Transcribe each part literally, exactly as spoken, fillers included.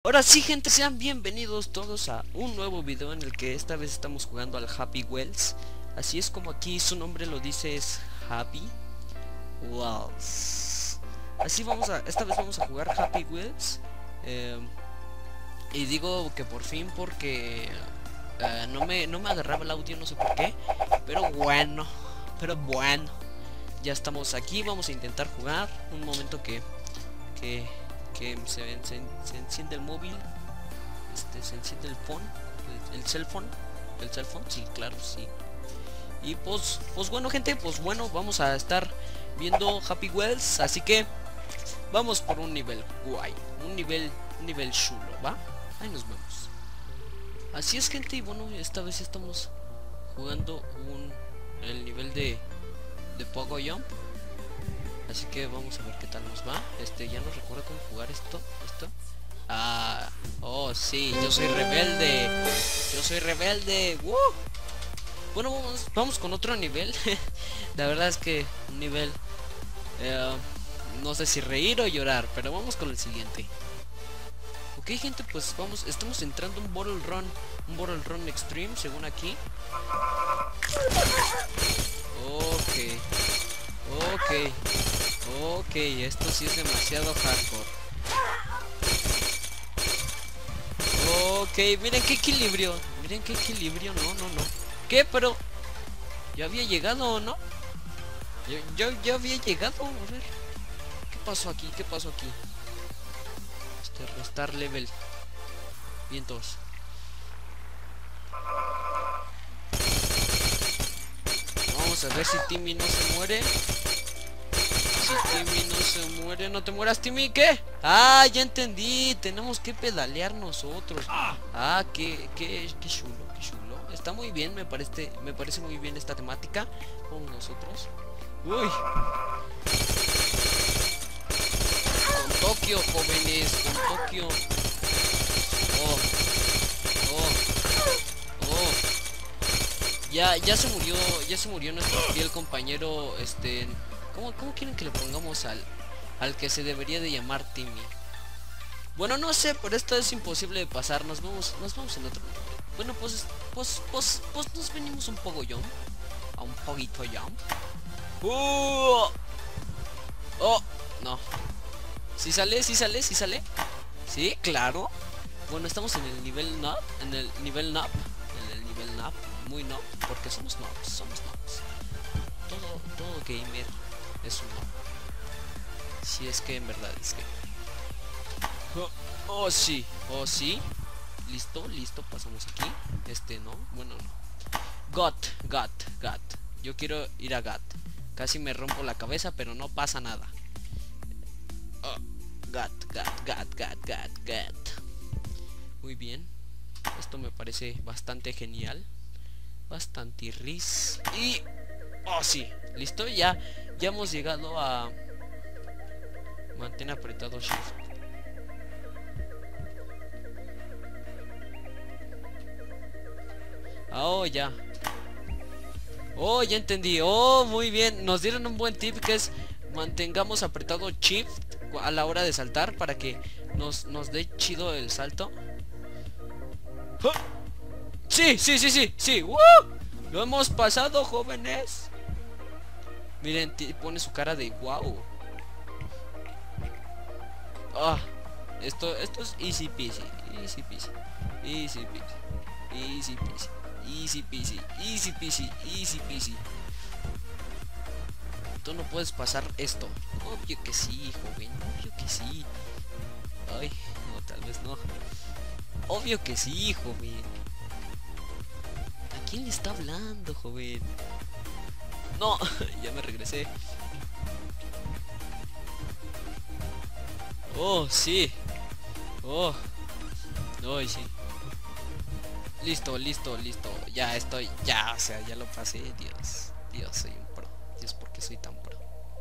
Ahora sí, gente, sean bienvenidos todos a un nuevo video en el que esta vez estamos jugando al Happy Wheels. Así es como aquí su nombre lo dice, es Happy Wheels. Así vamos a, esta vez vamos a jugar Happy Wheels. eh, Y digo que por fin porque uh, no me no me agarraba el audio, no sé por qué. Pero bueno, pero bueno, ya estamos aquí, vamos a intentar jugar. Un momento que que que se, se, se enciende el móvil, este se enciende el phone, el, el cell phone, el cell phone, sí, claro, sí. Y pues, pues bueno, gente, pues bueno, vamos a estar viendo Happy Wheels, así que vamos por un nivel guay, un nivel, un nivel chulo, ¿va? Ahí nos vemos. Así es, gente, y bueno, esta vez estamos jugando un el nivel de de Pogo Jump. Así que vamos a ver qué tal nos va. Este, ya no recuerdo cómo jugar esto. Esto. Ah, oh, sí, yo soy rebelde. Yo soy rebelde. ¡Woo! Bueno, vamos, vamos con otro nivel. La verdad es que un nivel eh, no sé si reír o llorar, pero vamos con el siguiente. Ok, gente, pues vamos, estamos entrando un Bottle Run, un Bottle Run Extreme, según aquí. Ok. Ok. Ok, esto sí es demasiado hardcore. Ok, miren qué equilibrio. Miren qué equilibrio. No, no, no. ¿Qué? Pero yo había llegado, ¿o no? Yo, yo, yo había llegado. A ver. ¿Qué pasó aquí? ¿Qué pasó aquí? Este, restar level. Vientos. Vamos a ver si Timmy no se muere. Si Timmy no se muere, no te mueras, Timmy. ¿Qué? Ah, ya entendí. Tenemos que pedalear nosotros. Ah, qué, qué, qué chulo, qué chulo. Está muy bien, me parece, me parece muy bien esta temática. Vamos nosotros. Uy. Con Tokio, jóvenes, con Tokio. Oh. Oh. Oh. Ya, ya se murió, ya se murió nuestro fiel compañero, este. ¿Cómo, ¿Cómo quieren que le pongamos al al que se debería de llamar Timmy? Bueno, no sé, pero esto es imposible de pasar. Nos vamos, nos vamos en otro nivel. Bueno, pues, pues, pues, pues nos venimos un poco jump. A un poquito jump. ¡Uh! Oh, no. ¿Sí sale? ¿Sí sale? ¿Sí sale? Sí, claro. Bueno, estamos en el nivel noob. En el nivel noob. En el nivel noob. Muy noob. Porque somos noobs. Somos noobs. Todo, todo gamer es un noob. Si es que en verdad es que oh, oh sí, oh sí. Listo, listo, pasamos aquí. Este no, bueno no. Got, got, got. Yo quiero ir a Gat. Casi me rompo la cabeza, pero no pasa nada. Oh, gat, gat, gat, gat, gat, gat. Muy bien. Esto me parece bastante genial. Bastante ris. Y oh sí, listo, ya ya hemos llegado a. Mantén apretado Shift. Oh, ya. Oh, ya entendí. Oh, muy bien. Nos dieron un buen tip que es mantengamos apretado Shift a la hora de saltar para que nos, nos dé chido el salto. ¡Oh! Sí, sí, sí, sí, sí. ¡Woo! Lo hemos pasado, jóvenes. Miren, pone su cara de wow. Ah, esto, esto es easy peasy, easy peasy, easy peasy, easy peasy, easy peasy, easy peasy, easy peasy. Tú no puedes pasar esto. Obvio que sí, joven, obvio que sí. Ay, no, tal vez no. Obvio que sí, joven. ¿A quién le está hablando, joven? No, ya me regresé. Oh, sí. Oh. Oh, sí. Listo, listo, listo. Ya estoy. Ya, o sea, ya lo pasé. Dios. Dios, soy un pro. Dios, ¿por qué soy tan pro?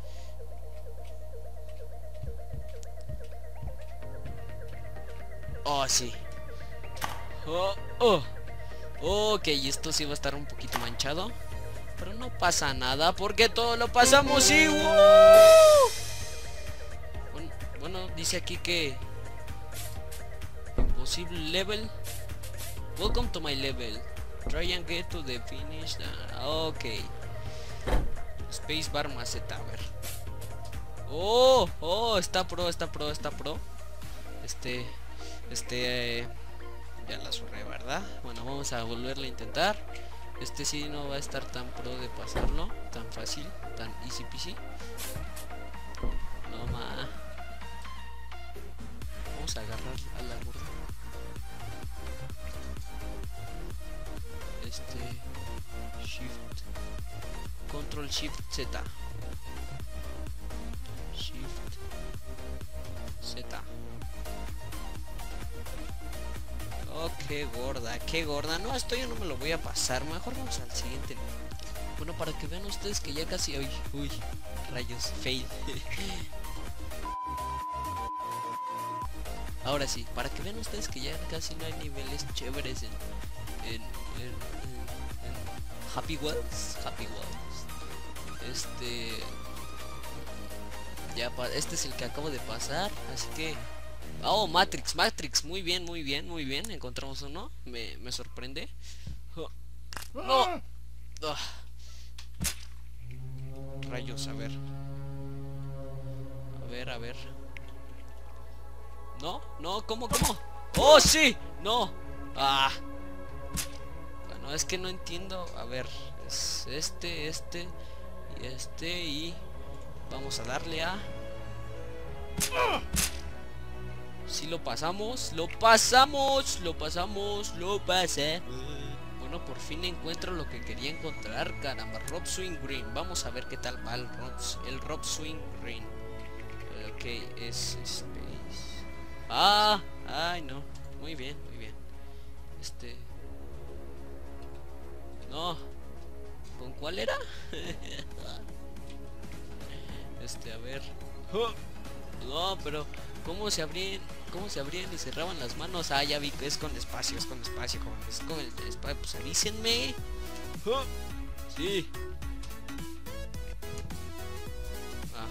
Oh, sí. Oh, oh. Ok, esto sí va a estar un poquito manchado. Pero no pasa nada porque todo lo pasamos igual. Bueno, bueno, dice aquí que imposible level. Welcome to my level. Try and get to the finish. Ah, ok. Space bar más Z, a ver. Oh, oh, está pro, está pro, está pro. Este, este, eh, ya la zorré, ¿verdad? Bueno, vamos a volverlo a intentar. Este sí no va a estar tan pro de pasarlo, tan fácil, tan easy peasy. No ma. Vamos a agarrar a la gorda. Este, shift, control shift Z. Shift Z. Oh, qué gorda, qué gorda. No, esto yo no me lo voy a pasar. Mejor vamos al siguiente. Bueno, para que vean ustedes que ya casi... Uy, uy, rayos, fail. Ahora sí, para que vean ustedes que ya casi no hay niveles chéveres en... En... En... en, en Happy Wheels. Happy Wheels. Este... Ya, este es el que acabo de pasar. Así que... Oh, Matrix, Matrix, muy bien, muy bien, muy bien. Encontramos uno, me, me sorprende. Oh. No. Oh. Rayos, a ver. A ver, a ver. No, no, ¿cómo, cómo? ¡Oh, sí! No. Ah. Bueno, es que no entiendo. A ver, es este, este y este y... Vamos a darle a... Si lo pasamos, lo pasamos, lo pasamos, lo pasé. Bueno, por fin encuentro lo que quería encontrar, caramba, Rob Swing Green. Vamos a ver qué tal va el Rob, el Rob Swing Green. Ok, es Space. Ah, ay no, muy bien, muy bien. Este... No, ¿con cuál era? Este, a ver. No, pero ¿cómo se abrían? ¿Cómo se abrían y cerraban las manos? Ah, ya vi que es con espacio, es con espacio, con, es con el espacio. Pues avísenme. Sí. Ah.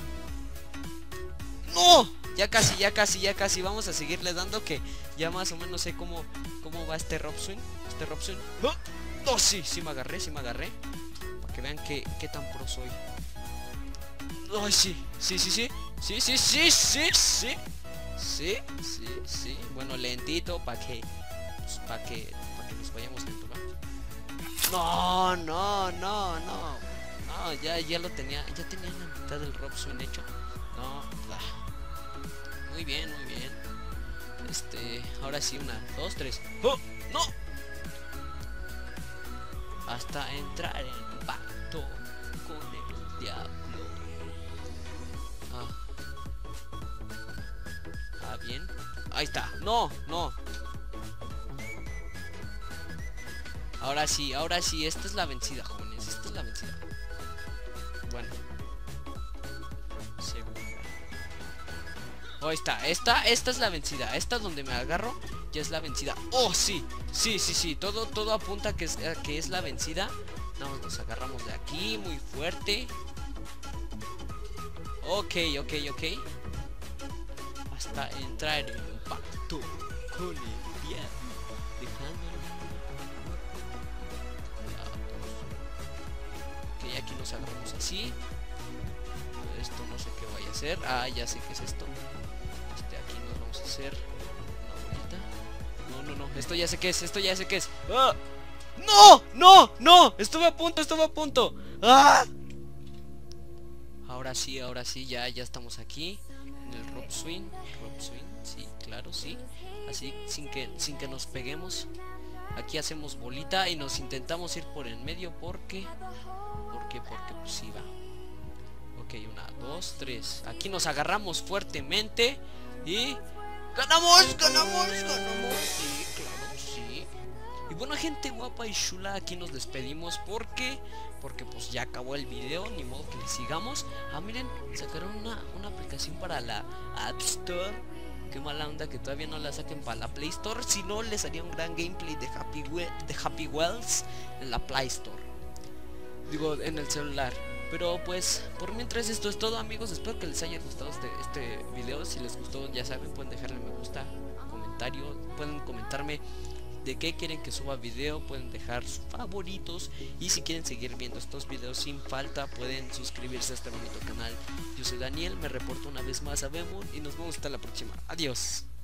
¡No! Ya casi, ya casi, ya casi. Vamos a seguirle dando, que ya más o menos sé cómo, cómo va este Rob Swing. Este Rob Swing. ¡Oh, sí! Sí me agarré, sí me agarré. Para que vean que, qué tan pro soy. ¡Ay, sí! Sí, sí, sí. Sí, sí, sí, sí, sí. Sí, sí, sí. Bueno, lentito para que pues, para que para que nos vayamos lento, ¿no? No, no, no, no. No, ya ya lo tenía, ya tenía la mitad del Rob Swing hecho. No. Ah. Muy bien, muy bien. Este, ahora sí, una, dos, tres. ¡Oh! ¡No! Hasta entrar en pacto con el diablo. Ah. Ah, bien. Ahí está. No, no. Ahora sí, ahora sí. Esta es la vencida, jóvenes. Esta es la vencida. Bueno. Segunda. Oh, ahí está. Esta, esta es la vencida. Esta es donde me agarro. Ya es la vencida. Oh, sí. Sí, sí, sí. Todo, todo apunta que es, que es la vencida. No, nos agarramos de aquí. Muy fuerte. Ok, ok, ok. Hasta entrar en un pacto con el diablo, dejándole. Ok, aquí nos agarramos así. Esto no sé qué vaya a hacer. Ah, ya sé qué es esto. Este, aquí nos vamos a hacer una bolita. No, no, no. Esto ya sé qué es. Esto ya sé qué es. ¡Ah! ¡No! ¡No! ¡No! Estuve a punto, estuve a punto. ¡Ah! Ahora sí, ahora sí, ya, ya estamos aquí. En el Rob Swing. Rob Swing, sí, claro, sí. Así, sin que, sin que nos peguemos. Aquí hacemos bolita y nos intentamos ir por el medio porque... Porque, porque, pues sí va. Ok, una, dos, tres. Aquí nos agarramos fuertemente y... ¡Ganamos! ¡Ganamos! ¡Ganamos! Sí, claro, sí. Y bueno, gente guapa y chula, aquí nos despedimos porque... Porque pues ya acabó el video, ni modo que le sigamos. Ah, miren, sacaron una, una aplicación para la App Store. Qué mala onda que todavía no la saquen para la Play Store. Si no, les haría un gran gameplay de Happy, We de Happy Wheels en la Play Store. Digo, en el celular. Pero pues, por mientras esto es todo, amigos. Espero que les haya gustado este, este video. Si les gustó, ya saben, pueden dejarle me gusta, comentar comentario, pueden comentarme de qué quieren que suba video, pueden dejar sus favoritos y si quieren seguir viendo estos videos sin falta pueden suscribirse a este bonito canal. Yo soy Daniel, me reporto una vez más a Bemon y nos vemos hasta la próxima. Adiós.